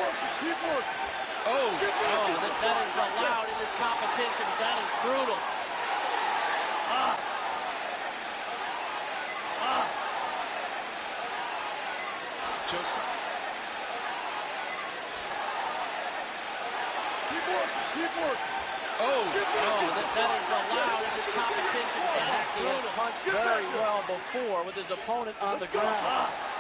Oh, that is allowed in this competition. That is brutal. Joseph. Oh, that is allowed in this competition. Hackney has punched very well before with his opponent on the ground.